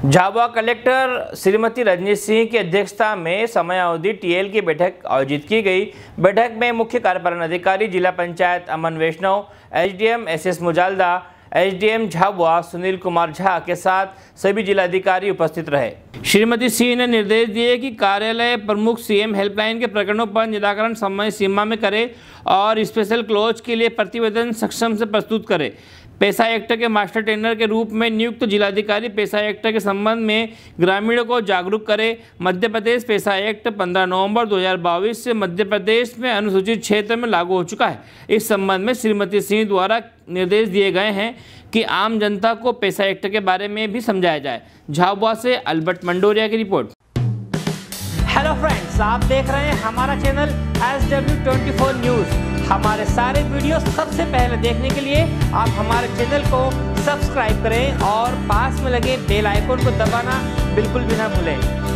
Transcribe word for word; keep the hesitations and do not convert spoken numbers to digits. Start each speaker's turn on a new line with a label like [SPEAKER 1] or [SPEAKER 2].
[SPEAKER 1] Jhabua collector Shrimati Rajnish Singh की अध्यक्षता में समयावधि टीएल की बैठक आयोजित की गई। बैठक में मुख्य कार्यपालन अधिकारी जिला panchayat Aman Vaishnav, SDM SS Mujalda, SDM Jhabua Sunil Kumar Jha के साथ सभी जिलाधिकारी उपस्थित रहे। श्रीमती सिंह ने निर्देश दिए कि कार्यालय प्रमुख सीएम हेल्पलाइन के प्रकरणों पर निराकरण समय सीमा में करे और स्पेशल क्लोज के लिए प्रतिवेदन सक्षम से प्रस्तुत करे। पेशा एक्ट के मास्टर ट्रेनर के रूप में नियुक्त जिलाधिकारी पेशा एक्ट के संबंध में ग्रामीणों को जागरूक करे। मध्य प्रदेश पेशा एक्ट पंद्रह नवंबर दो हज़ार बाईस से मध्य प्रदेश में अनुसूचित क्षेत्र में लागू हो चुका है। इस संबंध में श्रीमती सिंह द्वारा निर्देश दिए गए हैं कि आम जनता को पेशा एक्ट के बारे में भी समझाया जाए। झाबुआ से अल्बर्ट मंडोरिया की रिपोर्ट।
[SPEAKER 2] हेलो फ्रेंड्स, आप देख रहे हैं हमारा channel S W twenty four news. हमारे सारे वीडियो सबसे पहले देखने के लिए आप हमारे चैनल को सब्सक्राइब करें और पास में लगे बेल आइकन को दबाना बिल्कुल भी ना भूलें।